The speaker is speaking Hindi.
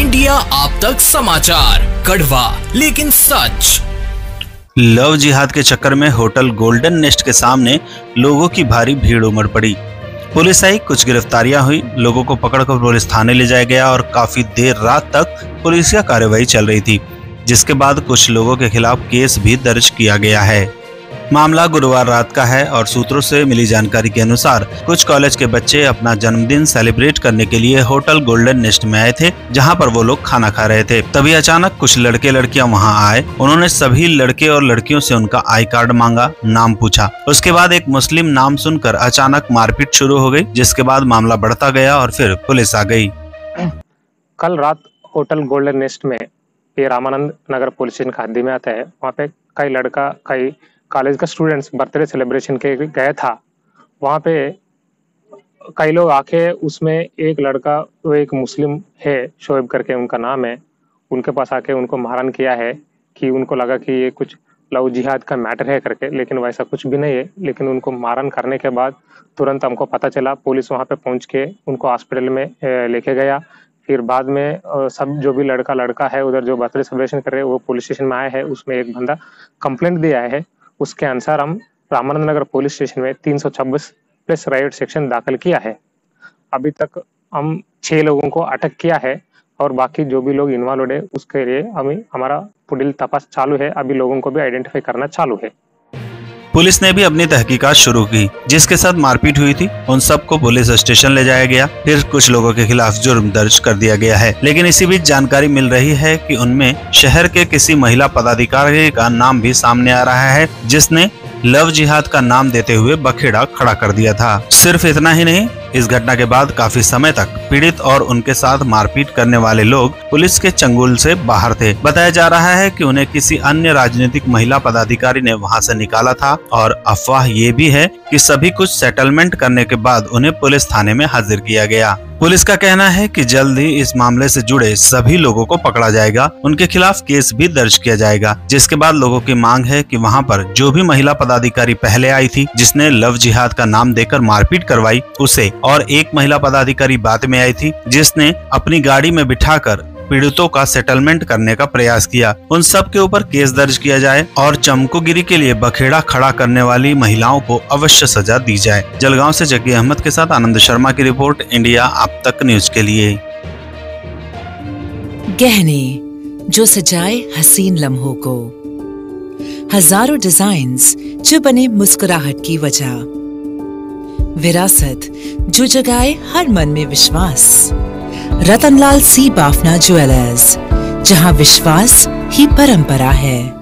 इंडिया आप तक समाचार, कड़वा लेकिन सच। लव जिहाद के चक्कर में होटल गोल्डन नेस्ट के सामने लोगों की भारी भीड़ उमड़ पड़ी। पुलिस आई, कुछ गिरफ्तारियां हुई, लोगों को पकड़कर पुलिस थाने ले जाया गया और काफी देर रात तक पुलिस की कार्रवाई चल रही थी, जिसके बाद कुछ लोगों के खिलाफ केस भी दर्ज किया गया है। मामला गुरुवार रात का है और सूत्रों से मिली जानकारी के अनुसार कुछ कॉलेज के बच्चे अपना जन्मदिन सेलिब्रेट करने के लिए होटल गोल्डन नेस्ट में आए थे, जहां पर वो लोग खाना खा रहे थे। तभी अचानक कुछ लड़के लड़कियां वहां आए। उन्होंने सभी लड़के और लड़कियों से उनका आई कार्ड मांगा, नाम पूछा। उसके बाद एक मुस्लिम नाम सुनकर अचानक मारपीट शुरू हो गई, जिसके बाद मामला बढ़ता गया और फिर पुलिस आ गई। कल रात होटल गोल्डन नेस्ट में, ये रामानंद नगर पुलिस स्टेशन का हद्दी में आता है, वहाँ पे कई कॉलेज का स्टूडेंट्स बर्थडे सेलिब्रेशन के गया था। वहाँ पे कई लोग आके, उसमें एक लड़का, वो एक मुस्लिम है, शोएब करके उनका नाम है, उनके पास आके उनको मारहान किया है कि उनको लगा कि ये कुछ लव जिहाद का मैटर है करके, लेकिन वैसा कुछ भी नहीं है। लेकिन उनको मारहान करने के बाद तुरंत हमको पता चला, पुलिस वहाँ पे पहुँच के उनको हॉस्पिटल में लेके गया। फिर बाद में सब जो भी लड़का है उधर जो बर्थडे सेलिब्रेशन कर रहे हैं वो पुलिस स्टेशन में आया है। उसमें एक बंदा कंप्लेंट दिया है। उसके अनुसार हम रामानंद नगर पुलिस स्टेशन में 326+ राइट सेक्शन दाखिल किया है। अभी तक हम 6 लोगों को अटक किया है और बाकी जो भी लोग इन्वॉल्व है उसके लिए हमारा पुलिस तपास चालू है। अभी लोगों को भी आइडेंटिफाई करना चालू है। पुलिस ने भी अपनी तहकीकात शुरू की। जिसके साथ मारपीट हुई थी उन सबको पुलिस स्टेशन ले जाया गया। फिर कुछ लोगों के खिलाफ जुर्म दर्ज कर दिया गया है। लेकिन इसी बीच जानकारी मिल रही है कि उनमें शहर के किसी महिला पदाधिकारी का नाम भी सामने आ रहा है, जिसने लव जिहाद का नाम देते हुए बखेड़ा खड़ा कर दिया था। सिर्फ इतना ही नहीं, इस घटना के बाद काफी समय तक पीड़ित और उनके साथ मारपीट करने वाले लोग पुलिस के चंगुल से बाहर थे। बताया जा रहा है कि उन्हें किसी अन्य राजनीतिक महिला पदाधिकारी ने वहां से निकाला था और अफवाह ये भी है कि सभी कुछ सेटलमेंट करने के बाद उन्हें पुलिस थाने में हाजिर किया गया। पुलिस का कहना है कि जल्द ही इस मामले से जुड़े सभी लोगों को पकड़ा जाएगा, उनके खिलाफ केस भी दर्ज किया जाएगा। जिसके बाद लोगों की मांग है कि वहां पर जो भी महिला पदाधिकारी पहले आई थी, जिसने लव जिहाद का नाम देकर मारपीट करवाई, उसे, और एक महिला पदाधिकारी बाद में आई थी जिसने अपनी गाड़ी में बिठाकर पीड़ितों का सेटलमेंट करने का प्रयास किया, उन सब के ऊपर केस दर्ज किया जाए और चमकोगिरी के लिए बखेड़ा खड़ा करने वाली महिलाओं को अवश्य सजा दी जाए। जलगांव से जग्गी अहमद के साथ आनंद शर्मा की रिपोर्ट, इंडिया आप तक न्यूज के लिए। गहने जो सजाए हसीन लम्हों को, हजारों डिजाइन्स जो बने मुस्कुराहट की वजह, विरासत जो जगाए हर मन में विश्वास। रतनलाल सी बाफना ज्वेलर्स, जहां विश्वास ही परंपरा है।